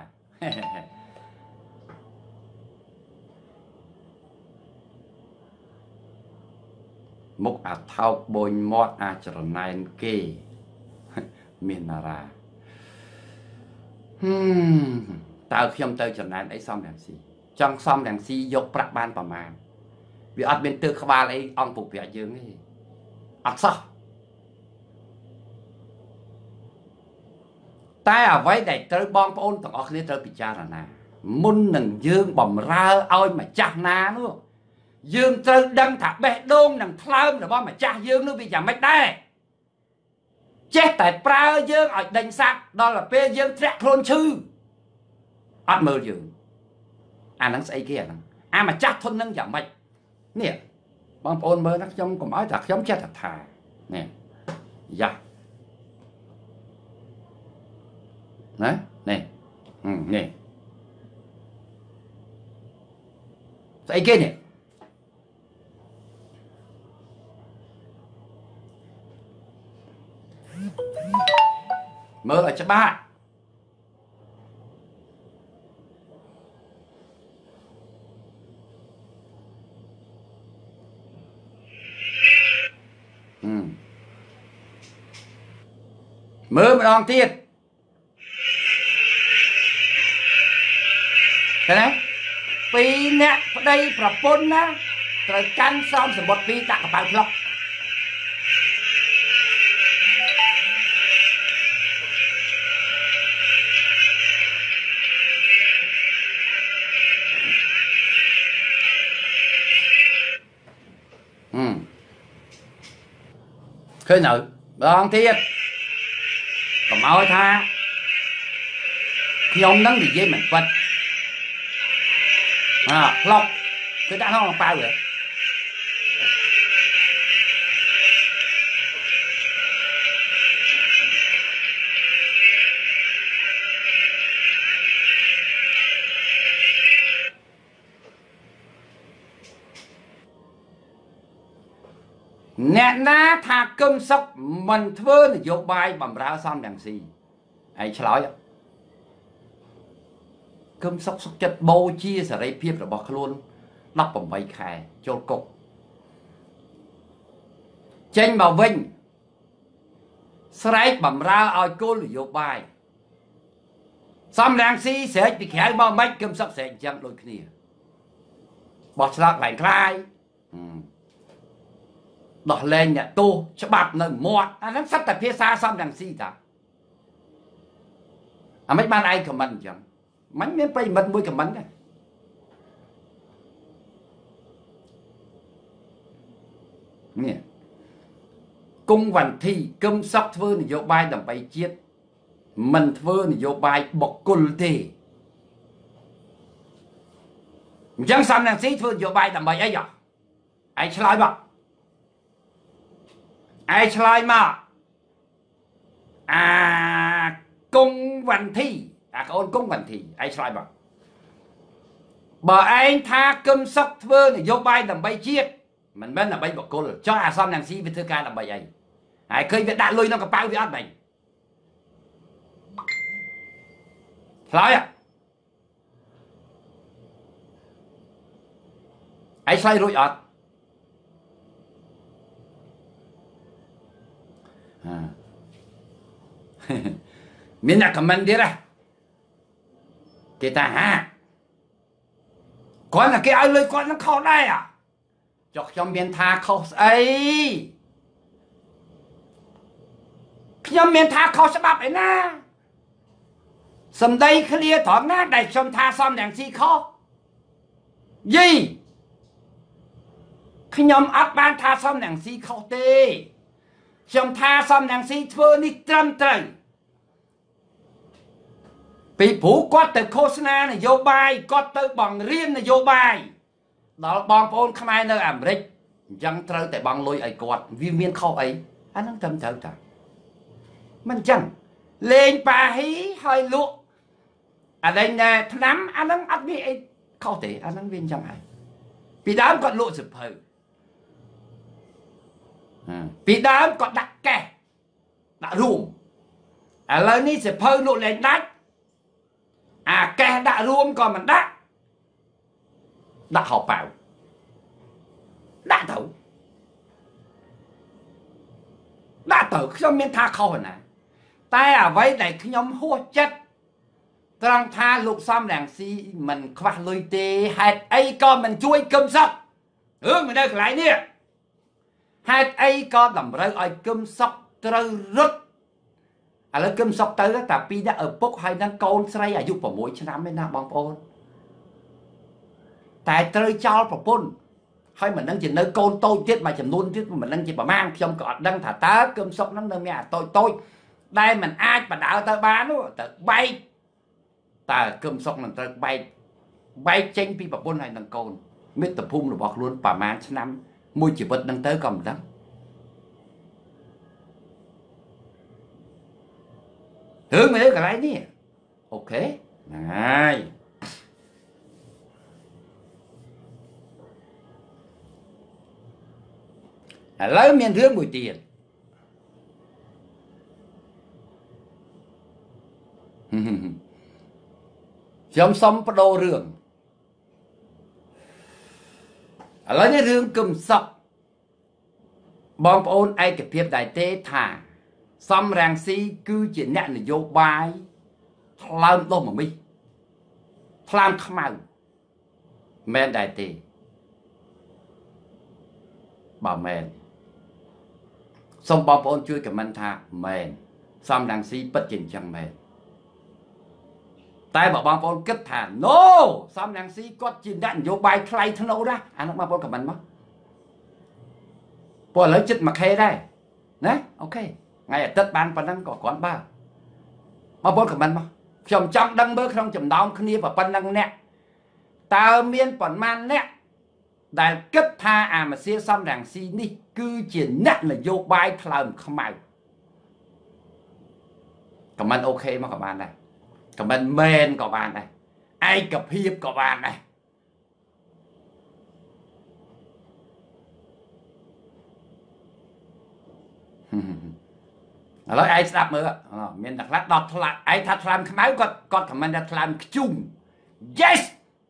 មុខអាថោកបូនមាត់អាចរណែនគេមានណារាហឹមតើខ្ញុំទៅចំណែនអីសំរងស៊ីចង់សំរងស៊ីយកប្រាក់បានប្រមាណវាអត់មានទើក្បាលអីអង្គពុកប្រាក់យើងទេអត់សោះតែអ្វីដែលត្រូវបងប្អូនទាំងអស់គ្នាត្រូវពិចារណាមុននឹងយើងបំរើឲ្យម្ចាស់ណានោះយើងត្រូវដឹងថាបេះដូងនិងថ្លើមរបស់ម្ចាស់យើងនោះវាយ៉ាងម៉េចដែរចេះតែប្រើយើងឲ្យដេញសាក់ដល់ពេលយើងធ្លាក់ខ្លួនឈឺអត់មើលយើងអាហ្នឹងស្អីគេអាហ្នឹងអាម្ចាស់ធននឹងយ៉ាងម៉េចនេះបងប្អូនមើលណាខ្ញុំកុំឲ្យតែខ្ញុំចេះតែថានេះយ៉ាណានេះនេះស្អីគេនេះមើលឲ្យច្បាស់មើលម្ដងទៀតឃើញទេពីរអ្នកប្តីប្រពន្ធណាត្រូវកាន់សំសម្បត្តិពីរដាក់កប៉ៅផ្លុកឃើញនៅបងទៀតកុំឲ្យថាខ្ញុំនឹងនិយាយមិនពិតអើផ្លុកគឺដាក់ក្នុងកប៉ៅហ៎អ្នកណាថាគឹមសុខមិនធ្វើនយោបាយបំរើសំរងស៊ីឯងឆ្លើយគឹមសុខសុខចិត្តបូជាសេរីភាពរបស់ខ្លួនដប់ប្រាំខែចូលគុកចេញមកវិញស្រែកបំរើឲ្យគោលនយោបាយសំរងស៊ីស្រែកពីក្រៅមកមិនគឹមសុខស្រែកអញ្ចឹងដូចគ្នាបោះឆ្នោតខ្លាំងខ្លាយដោះលែងអ្នកទោសច្បាប់នៅមាត់អាហ្នឹងសិតតែភាសាសំរងស៊ីតាអាមិនបានឯងខមមិនអញ្ចឹងមិនមានប្រិមិត្តមួយខមមិនទេនេះគង់វណ្ធីគឹមសុខធ្វើនយោបាយដើម្បីជាតិមិនធ្វើនយោបាយបុគ្គលទេអញ្ចឹងសំរងស៊ីធ្វើនយោបាយដើម្បីអីហ៎ឯងឆ្លើយមកឯឆ្លើយមកអាគង់វណ្ធីអាកូនគង់វណ្ធីឯឆ្លើយមកបើឯងថាគឹមសុខធ្វើនយោបាយដើម្បីជាតិមិនមែនដើម្បីបុគ្គលចុះអាសំរងស៊ីវាធ្វើការដើម្បីអីហើយឃើញវាដាក់លុយក្នុងកប៉ៅវាអត់មែនឆ្លើយឯឆ្លើយរួចអត់មានអ្នកខមមិនទៀតហ៎គេថាហាគាត់តែគេឲ្យលុយគាត់នឹងខុសដែរចុះខ្ញុំមានថាខុសស្អីខ្ញុំមានថាខុសច្បាប់ឯណាសម្ដីឃ្លាត្រង់ណាដែលខ្ញុំថាសំរងស៊ីខុសយីខ្ញុំអត់បានថាសំរងស៊ីខុសទេខ្ញុំថាសំរងស៊ីធ្វើនេះត្រឹមត្រូវពីព្រោះគាត់ទៅឃោសនានយោបាយគាត់ទៅបង្រៀននយោបាយដល់បងប្អូនខ្មែរនៅអាមេរិកអញ្ចឹងត្រូវតែបង់លុយឲ្យគាត់វាមានខុសអីអាហ្នឹងត្រឹមត្រូវតាមិនអញ្ចឹងលេងប៉ាហ៊ីហើយលក់អានេះណែឆ្នាំអាហ្នឹងអត់មានអីខុសទេអាហ្នឹងវាអញ្ចឹងហើយពីដើមគាត់លក់សភៅពីដើមគាត់ដាក់កេះដាក់រួមឥឡូវនេះសភៅលក់លែងដាច់អាកេះដាក់រួមក៏មិនដាក់ដាក់ហោប៉ៅដាក់ទៅដាក់ទៅខ្ញុំមានថាខុសណាតែអ្វីដែលខ្ញុំហួសចិត្តត្រង់ថាលោកសំរងស៊ីមិនខ្វះលុយទេហេតុអីក៏មិនជួយគឹមសុខរឿងមិននៅកន្លែងនេះហេតុអីក៏តម្រូវឲ្យគឹមសុខត្រូវរត់ឥឡូវគឹមសុខទៅតែពីរនាក់ឪពុកហើយនឹងកូនស្រីអាយុ6ឆ្នាំឯណាបងប្អូនតែត្រូវចោលប្រពន្ធហើយមិនដឹងជានៅកូនតូចទៀតមួយចំនួនទៀតមិនដឹងជាប្រមាណខ្ញុំក៏អត់ដឹងថាតើគឹមសុខហ្នឹងនៅមានអាតូចតូចដែលមិនអាចបដើទៅបាននោះទៅបែកតើគឹមសុខនឹងត្រូវបែកបែកចេញពីប្រពន្ធហើយនឹងកូនមិត្តភូមិរបស់ខ្លួនប្រមាណឆ្នាំមួយជីវិតនឹងទៅក៏មិនដឹងរឿងមើលកន្លែងនេះអូខេហ្នឹងហើយឥឡូវមានរឿងមួយទៀតខ្ញុំសុំបដូររឿងឥឡូវនេះរឿងគឹមសុខបងប្អូនឯកភាពដែរទេថាសំរងស៊ីគឺជាអ្នកនយោបាយថ្លើមដុំម្មិសថ្លើមខ្មៅមែនដែរទេបើមែនសូមបងប្អូនជួយខមមិនថាមែនសំរងស៊ីពិតជាអញ្ចឹងមែនតែបើបងប្អូនគិតថា no សំរងស៊ីគាត់ជាអ្នកនយោបាយថ្លៃធ្នូណាអានោះបងប្អូនខមមិនមកព្រោះឥឡូវចិត្តមួយខេដែរណាអូខេថ្ងៃអាទិត្យបានប៉ុណ្ណឹងក៏គ្រាន់បើបងប្អូនខមមិនមកខ្ញុំចង់ដឹងមើលក្នុងចំណោមគ្នាប៉ុណ្ណឹងអ្នកតើមានប៉ុន្មានអ្នកដែលគិតថាអាមសៀសំរងស៊ីនេះគឺជាអ្នកនយោបាយថ្លើមខ្មៅខមមិនអូខេមកក៏បានដែរខមមិនមែនក៏បានដែរឯកភាពក៏បានដែរឥឡូវឯងស្ដាប់មើលមានតែខ្លះដល់ថ្លាឯងថាថ្លើមខ្មៅគាត់គាត់ខមមិនថាថ្លើមខ្ជុំ yes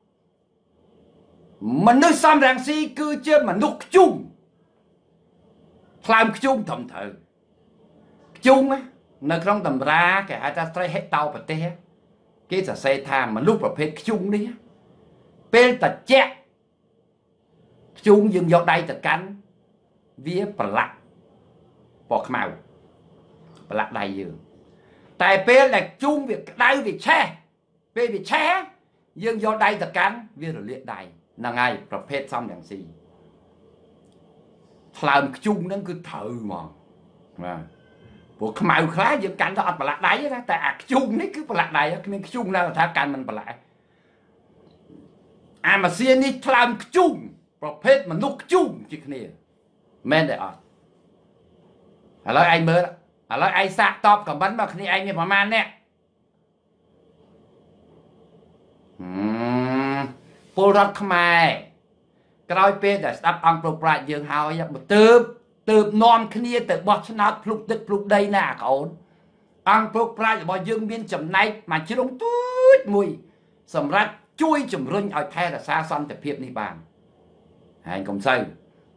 មនុស្សសំរងស៊ីគឺជាមនុស្សខ្ជុំថ្លើមខ្ជុំត្រឹមត្រូវខ្ជុំនៅក្នុងតម្រាគេហៅថាត្រីហេតោប្រទេសគេសរសេរថាមនុស្សប្រភេទខ្ជុំនេះពេលតាជាក់ខ្ជុំយើងយកដៃទៅកាន់វាប្រឡាក់ពណ៌ខ្មៅប្រឡាក់ដៃយើងតែពេលដែលខ្ជុំវាក្តៅវាឆេះពេលវាឆេះយើងយកដៃទៅកាន់វារលាកដៃហ្នឹងហើយប្រភេទសំរងស៊ីថ្លើមខ្ជុំហ្នឹងគឺត្រូវហ្មងបាទព្រោះខ្មៅខ្លះយើងកាន់ទៅអត់ប្រឡាក់ដៃណាតែអាខ្ជុំនេះគឺប្រឡាក់ដៃគ្មានខ្ជុំណាថាកាន់មិនប្រឡាក់អាម៉ាស៊ីននេះថ្លើមខ្ជុំប្រភេទមនុស្សខ្ជុំជាគ្នាមែនទេអត់ឥឡូវឯងមើលឥឡូវឯងសាកតបខមមិនមកគ្នាឯងមានប្រមាណអ្នកពលរដ្ឋខ្មែរក្រោយពេលដែលស្ដាប់អង្គប្រប្រាជ្ញយើងហើយបើទើបទើបនាំគ្នាទៅបោះឆ្នោតភ្លុកទឹកភ្លុកដីណាកូនអង្គប្រប្រាជ្ញរបស់យើងមានចំណែកមួយជ្រុងទូចមួយសម្រាប់ជួយជំរុញឲ្យថែរក្សាសន្តិភាពនេះបានហើយកុំសូវ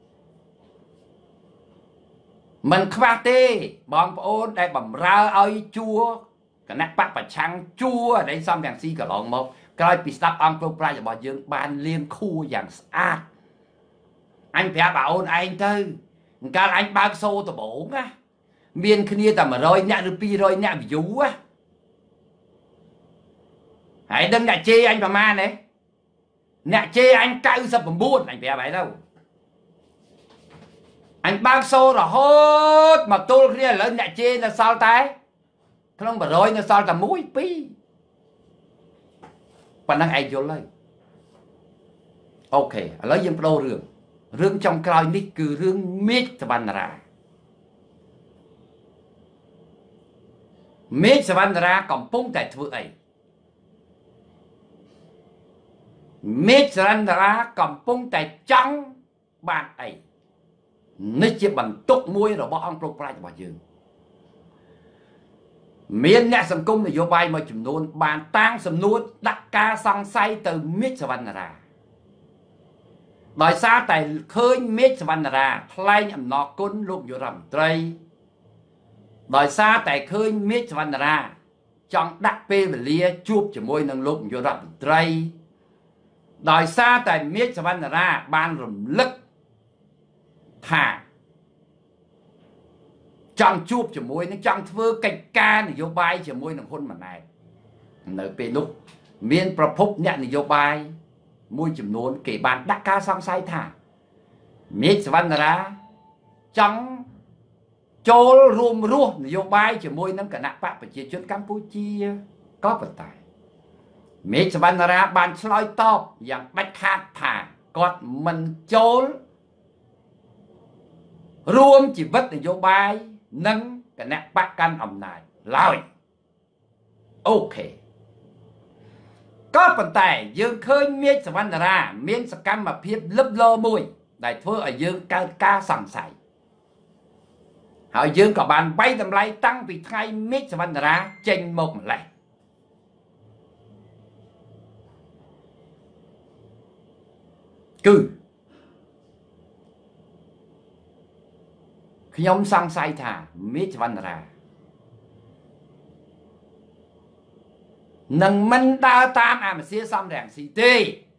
មិនខ្វះទេបងប្អូនដែលបំរើឲ្យជួគណៈបកប្រឆាំងជួដែលសំរងស៊ីកន្លងមកក្រោយពីស្ដាប់អង្គប្រប្រាជ្ញរបស់យើងបានលៀងខួរយ៉ាងស្អាតអញប្រាប់បងអូនឯងទៅកាលអញបើកសូដំបងណាមានគ្នាតែមួយរយអ្នកឬពីររយអ្នក view ណាហើយដឹងអ្នកជេរអញប្រមាណទេអ្នកជេរអញ 九十九 អញប្រាប់ហើយទៅអញបើកសូរហូតមកទល់គ្នាឥឡូវអ្នកជេរនៅសល់តែក្នុងមួយរយនៅសល់តែមួយ ពីរប៉ុណ្ណឹងឯងយល់ហើយអូខេឥឡូវយើងបដូររឿងរឿងចុងក្រោយនេះគឺរឿងមេឃសវណ្ណរាមេឃសវណ្ណរាកំពុងតែធ្វើអីមេឃសវណ្ណរាកំពុងតែចង់បានអីនេះជាបន្ទុកមួយរបស់អង្គប្រប្រាជ្ញរបស់យើងមានអ្នកសង្គមនយោបាយមួយចំនួនបានតាំងសំណួរដាក់ការសង្ស័យទៅមេឃសវណ្ណរាដោយសារតែឃើញមេឃសវណ្ណរាថ្លែងអំណរគុណលោកនាយរដ្ឋមន្ត្រីដោយសារតែឃើញមេឃសវណ្ណរាចង់ដាក់ពេលវេលាជួបជាមួយនឹងលោកនាយរដ្ឋមន្ត្រីដោយសារតែមេឃសវណ្ណរាបានរំលឹកថាចង់ជួបជាមួយនឹងចង់ធ្វើកិច្ចការនយោបាយជាមួយនឹងហ៊ុនម៉ាណែតនៅពេលនោះមានប្រភពអ្នកនយោបាយមួយចំនួនគេបានដាក់ការសង្ស័យថាមេឃសវណ្ណរាចង់ចូលរួមរស់នយោបាយជាមួយនឹងគណៈបកប្រជាជនកម្ពុជាក៏ប៉ុន្តែមេឃសវណ្ណរាបានឆ្លើយតបយ៉ាងដាច់ខាតថាគាត់មិនចូលរួមជីវិតនយោបាយនិងគណៈបកកាន់អំណាចឡើយអូខេក៏ប៉ុន្តែយើងឃើញមេឃសវណ្ណរាមានសកម្មភាពលឹបលរមួយដែលធ្វើឲ្យយើងកើតការសង្ស័យហើយយើងក៏បានវាយតម្លៃតាំងពីថ្ងៃមេឃសវណ្ណរាចេញមកម្លេះគឺខ្ញុំសង្ស័យថាមេឃសវណ្ណរានឹងមិនដើរតាមអាមសៀសំរងស៊ីទេ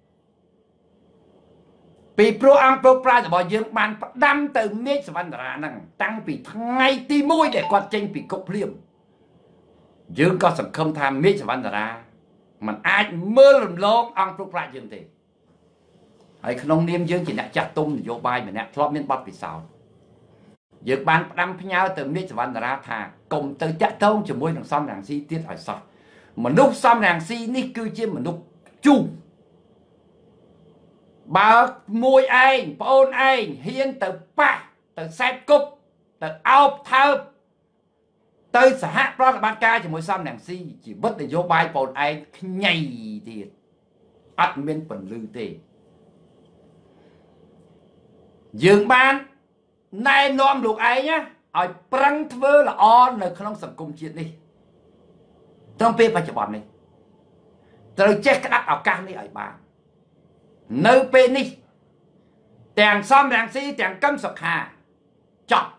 ពីព្រោះអង្គពុកប្រាជ្ញរបស់យើងបានផ្ដាំទៅមេឃសវណ្ណរាហ្នឹងតាំងពីថ្ងៃទីមួយដែលគាត់ចេញពីគុកភ្លាមយើងក៏សង្ឃឹមថាមេឃសវណ្ណរាมันអាចមើលរំលងអង្គពុកប្រាជ្ញយើងទេហើយក្នុងនាមយើងជាអ្នកចាស់ទុំនយោបាយម្នាក់ធ្លាប់មានបទពិសោធន៍យើងបានផ្ដាំផ្ញើទៅមេឃសវណ្ណរាថាកុំទៅតាក់ទងជាមួយនឹងសំរងស៊ីទៀតឲ្យសោះមនុស្សសំរងស៊ីនេះគឺជាមនុស្សជូរបើមួយឯងប្អូនឯងហ៊ានទៅប៉ះទៅសែបគប់ទៅអោបថើបទៅសហប្រតិបត្តិការជាមួយសំរងស៊ីជីវិតនយោបាយប្អូនឯងខ្ញីទៀតអត់មានពន្លឺទេយើងបានណែនាំលោកឯងឲ្យប្រឹងធ្វើល្អនៅក្នុងសង្គមជាតិនេះត្រង់ពេលបច្ចុប្បន្ននេះត្រូវចេះក្តាប់ឱកាសនេះឲ្យបាននៅពេលនេះទាំងសំរងស៊ីទាំងកឹមសុខាចប់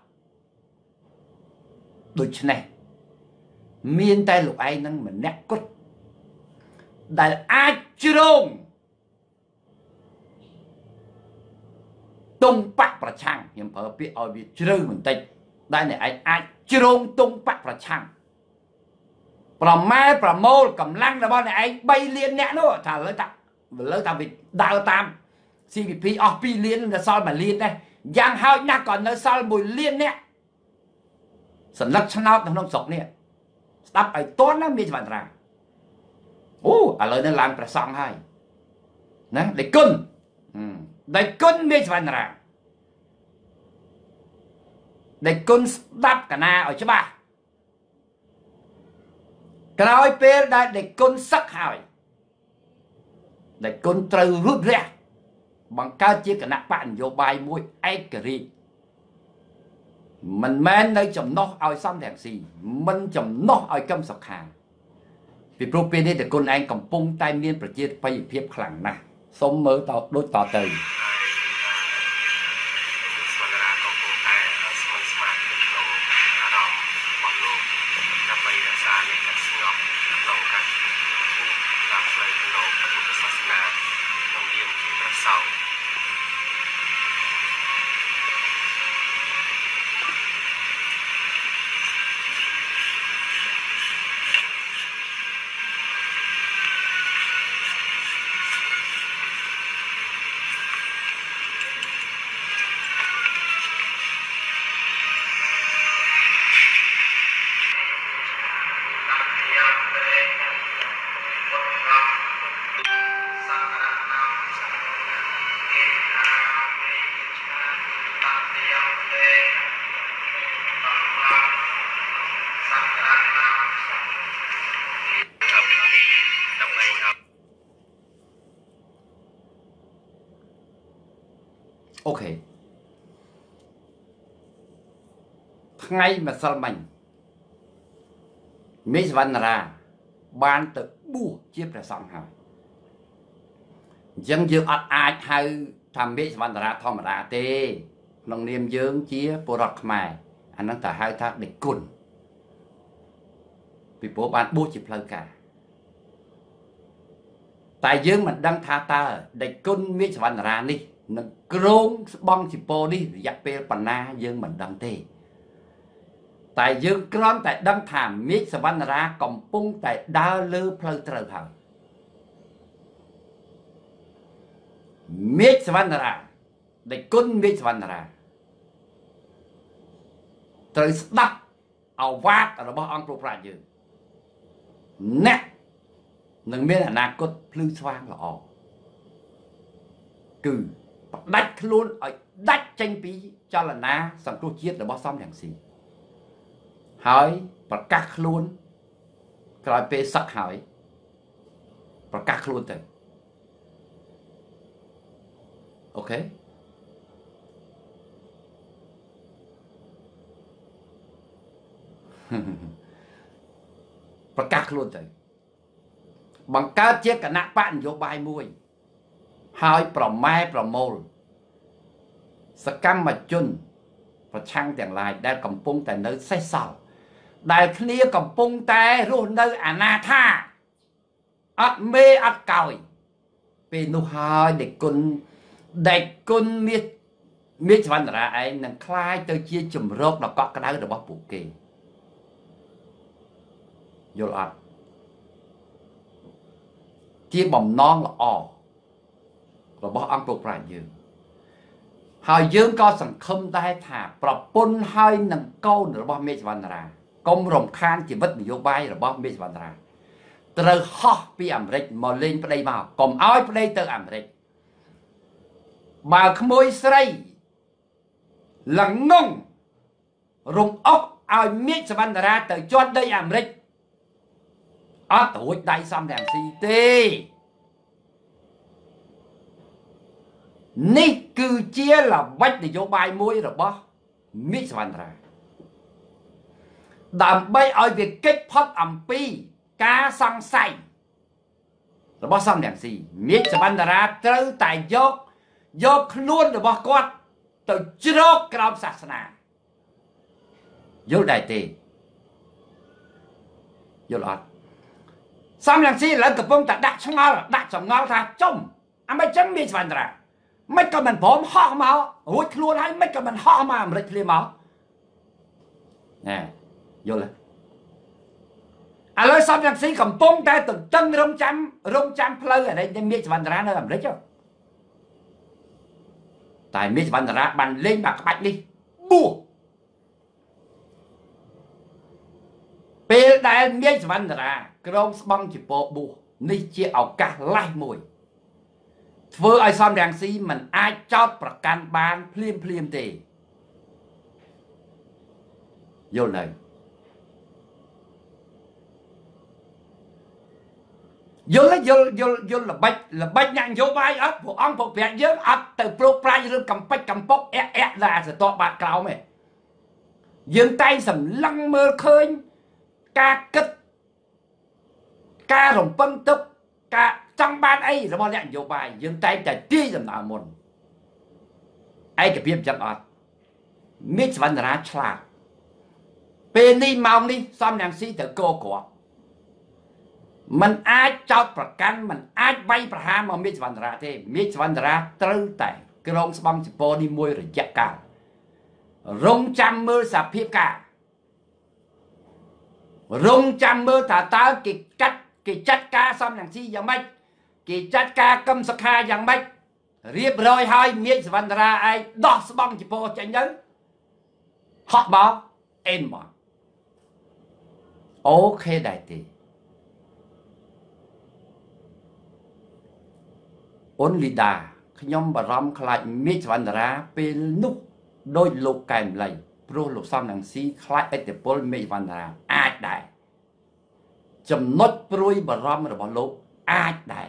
ដូច្នេះមានតែលោកឯងនឹងម្នាក់គត់ដែលអាចជ្រងទង់បកប្រឆាំងខ្ញុំប្រើពាក្យឲ្យវាជ្រៅបន្តិចដែលអ្នកឯងអាចជ្រងទង់បកប្រឆាំងប្រម៉ែប្រមូលកម្លាំងរបស់អ្នកឯងបីលានអ្នកនោះថាលើតាលើតាវាដើរតាម ซี พี พี អស់ពីរលាននៅសល់មួយលានដែរយ៉ាងហោចណាស់ក៏នៅសល់មួយលានអ្នកសន្លឹកឆ្នោតក្នុងស្រុកនេះស្ដាប់ឲ្យតន់ណាមានច្បាស់ត្រាអូឥឡូវនេះឡើងព្រះសង្ឃហើយណាដេគុណដេគុណមានច្បាស់ត្រាដេគុណស្ដាប់កណាឲ្យច្បាស់ក្រោយពេលដែលដេគុណសឹកហើយដេគុណត្រូវរួតរះបង្កើតជាគណៈបកនយោបាយមួយឯករាជ្យមិនមែននៅចំណោះឲ្យសំរងស៊ីមិនចំណោះឲ្យកឹមសុខាពីព្រោះពេលនេះដេគុណឯងកំពុងតែមានប្រជាធិបតេយ្យភាពខ្លាំងណាស់សូមមើលតដូចតទៅអូខេថ្ងៃម្សិលមិញមេសវណ្ណរាបានទៅបួសជាព្រះសង្ឃហើយអញ្ចឹងយើងអត់អាចហៅថាមេសវណ្ណរាធម្មតាទេក្នុងនាមយើងជាពលរដ្ឋខ្មែរអាហ្នឹងតែហៅថាដេគុណពីព្រោះបានបួសជាផ្លូវការតែយើងមិនដឹងថាតើដេគុណមេសវណ្ណរានេះនឹងក្រងស្បង់ជីពោនេះរយៈពេលប៉ុណ្ណាយើងមិនដឹងទេតែយើងគ្រាន់តែដឹងថាមេឃសវណ្ណរាកំពុងតែដើរលើផ្លូវត្រូវហើយមេឃសវណ្ណរាដេគុណមេឃសវណ្ណរាត្រូវស្ដាប់អវាទរបស់អង្គប្រប្រាជ្ញយើងអ្នកនឹងមានអនាគតភ្លឺស្វាងល្អគឺផ្ដាច់ខ្លួនឲ្យដាច់ចេញពីចលនាសង្គ្រោះជាតិរបស់សំរងស៊ីហើយប្រកាសខ្លួនក្រោយពេលសឹកហើយប្រកាសខ្លួនទៅអូខេប្រកាសខ្លួនទៅបង្កើតជាគណៈបកនយោបាយមួយហើយប្រម៉ែប្រមូលសកម្មជនប្រឆាំងទាំងឡាយដែលកំពុងតែនៅសេសសល់ដែលគ្នាកំពុងតែរស់នៅអនាថាអត់មេអត់កោយពេលនោះហើយដេកគុណដេកគុណមានមានចវណ្ណរាឯងនឹងคล้ายទៅជាជំរកដ៏កក់ក្ដៅរបស់ពួកគេយល់អត់ជាបំណងល្អរបស់អង្គពុកប្រាជ្ញយើងហើយយើងក៏សង្ឃឹមដែរថាប្រពន្ធហើយនឹងកូនរបស់មេចវណ្ណរាកុំរំខានជីវិតនយោបាយរបស់មេចវណ្ណរាត្រូវហោះពីអាមេរិកមកលេងប្តីមកកុំឲ្យប្តីទៅអាមេរិកបើក្មួយស្រីល្ងងរំអុកឲ្យមេចវណ្ណរាទៅជាប់ដីអាមេរិកអត់រួចដៃសំរាំងស៊ីទេនេះគឺជាល្បិចនយោបាយមួយរបស់មេចវណ្ណរាដើម្បីឲ្យវាគេចផុតអំពីការសង្ស័យរបស់សំរាំងស៊ីមេចវណ្ណរាត្រូវតែយកយកខ្លួនរបស់គាត់ទៅជ្រកក្រោមសាសនាយល់ដែរទេយល់អត់សំរាំងស៊ីឥឡូវកំពុងតែដាក់ឆ្ងល់ដាក់ចងល់ថាចុំអាមិនចឹងមេចវណ្ណរាមិនក៏មិនព្រមហោះមករួចខ្លួនហើយមិនក៏មិនហោះមកអាមេរិកភ្លាមមកណែយល់ទេឥឡូវសំរាំងស៊ីកំពុងតែទន្ទឹងរង់ចាំរង់ចាំផ្លូវអានេះមេចវណ្ណរានៅអាមេរិកតែមេចវណ្ណរាបានលេងបាក់ក្បាច់នេះបួសពេលដែលមេចវណ្ណរាក្រងស្បង់ជាពោបួសនេះជាឱកាសឡេះមួយធ្វើឲ្យសំរាំងស៊ីមិនអាចចោទប្រកាន់បានភ្លាមភ្លាមទេយល់នៅយល់យល់យល់យល់ល្បិចល្បិចអ្នកនយោបាយអត់ពួកអង្គពួកប្រាក់យើងអត់ទៅប្រុកប្រាជ្ញរឿងកំពេចកំពុកអែកអែកដល់អាសតបាតក្រោមទេយើងតែងសម្លឹងមើលឃើញការគិតការរំពឹងទុកការចង់បានអីរបស់អ្នកនយោបាយយើងតែងតែទាយដំណើរមុនឯកភាពចឹងអត់មេចវណ្ណរាឆ្លាតពេលនេះម៉ោងនេះសំរាំងស៊ីទៅកោគ្រាប់มันអាចចោតប្រកាន់มันអាចវាយប្រហារមកមេចវណ្ណរាទេមេចវណ្ណរាត្រូវតែក្រងស្បង់ចពោនេះមួយរយៈកាលរងចាំមើលសភាពការរងចាំមើលថាតើគេកាត់គេចាត់ការសំរាំងស៊ីយ៉ាងម៉េចគេចាត់ការកឹមសុខាយ៉ាងម៉េចរៀបរយហើយមេចវណ្ណរាឯងដោះស្បង់ចពោចេញទៅហក់មកអេនមកអូខេដែរទេអូនលីដាខ្ញុំបារម្ភខ្លាចមេចវណ្ណរាពេលនោះដោយលោកកែមលីព្រោះលោកសំរងស៊ីខ្លាចឥទ្ធិពលមេចវណ្ណរាអាចដែរចំណុចព្រួយបារម្ភរបស់លោកអាចដែរ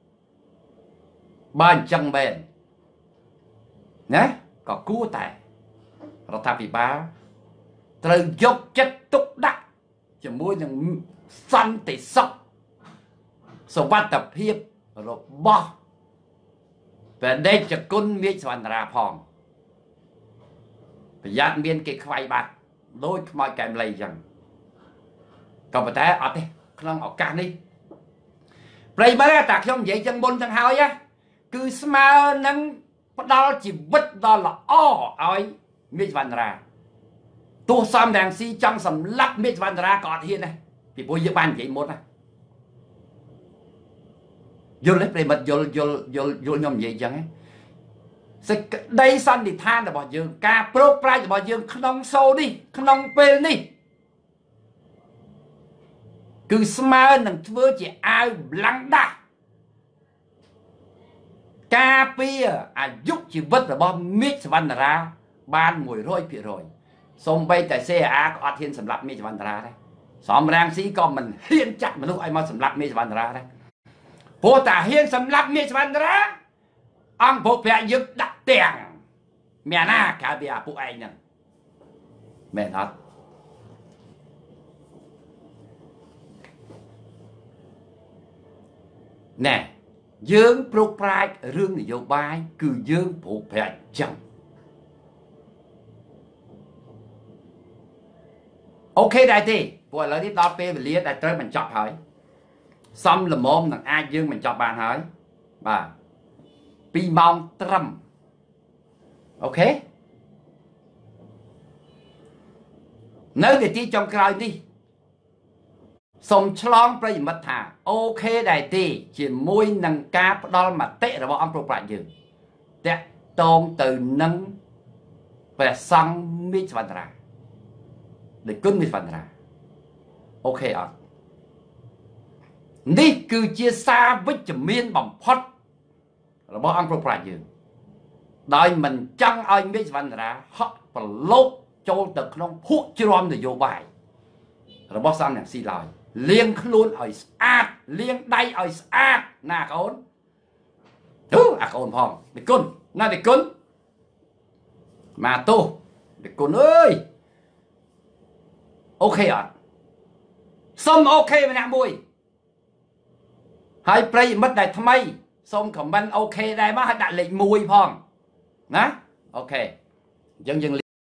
បើអញ្ចឹងមែនណាក៏គួរតែរដ្ឋាភិបាលត្រូវយកចិត្តទុកដាក់ជាមួយនឹងសន្តិសុខសុវត្ថិភាពរបស់ព្រះដេចគុណមេចវណ្ណរាផងប្រយ័ត្នមានគេខ្វាយបាត់ដូចខ្មោចកែមលីអញ្ចឹងក៏ប៉ុន្តែអត់ទេក្នុងឱកាសនេះប្រិយមិត្តតែខ្ញុំនិយាយចឹងមុនចឹងហើយគឺស្មើនឹងផ្ដល់ជីវិតដ៏ល្អឲ្យមេចវណ្ណរាទោះសំរាំងស៊ីចង់សម្លាប់មេចវណ្ណរាក៏អត់ហ៊ានដែរពីព្រោះយើងបាននិយាយមុនណាយល់ទេប្រិមិត្តយល់យល់យល់យល់ខ្ញុំនិយាយអញ្ចឹងសេចក្តីសន្និដ្ឋានរបស់យើងការប្រោកប្រាជ្ញរបស់យើងក្នុងសូរនេះក្នុងពេលនេះគឺស្មើនឹងធ្វើជាអាវប្លង់ដាស់ការពារអាយុជីវិតរបស់មេចវណ្ណរាបានមួយរយភាគរយសូម្បីតែ C A A ក៏អត់ហ៊ានសម្លាប់មេចវណ្ណរាដែរសំរាំងស៊ីក៏មិនហ៊ានចាត់មនុស្សឲ្យមកសម្លាប់មេចវណ្ណរាដែរព្រោះតាហ៊ានសម្លាប់មេចវណ្ណរាអង្គពុកប្រាក់យើងដាក់ទាំងមានណាក្រៅពីអាពួកឯងហ្នឹងមែនអត់ណែយើងប្រុកប្រាជ្ញរឿងនយោបាយគឺយើងប្រុកប្រាជ្ញចឹងអូខេដែរទេព្រោះឥឡូវនេះដល់ពេលវេលាដែលត្រូវបញ្ចប់ហើយសំល្មមនឹងអាចយើងបញ្ចប់បានហើយបាទពីរម៉ោងត្រឹមអូខេនៅនាទីចុងក្រោយនេះសូមឆ្លងប្រិយមិត្តថាអូខេដែរទេជាមួយនឹងការផ្ដល់មតិរបស់អង្គប្រប្រាជ្ញយើងតាក់ទងទៅនឹងព្រះសង្ឃមេឃសវណ្ណរាដោយគុណមេឃសវណ្ណរាអូខេអត់នេះគឺជាសារវិជ្ជមានបំផុតរបស់អង្គប្រប្រាជ្ញយើងដោយមិនចង់ឲ្យមេឃសវណ្ណរាហក់ប្រឡូកចូលទៅក្នុងភក់ជ្រាំនយោបាយរបស់សំរងស៊ីឡើយលាងខ្លួនឲ្យស្អាតលាងដៃឲ្យស្អាតណាកូនទៅអាកូនផងនិគុណណានិគុណមកទោសនិគុណអើយអូខេអត់សុំអូខេម្នាក់មួយហើយប្រិយមិត្តដែលថ្មីសូមខមមិនអូខេដែរមកឲ្យដាក់លេខមួយផងណាអូខេអញ្ចឹងយើង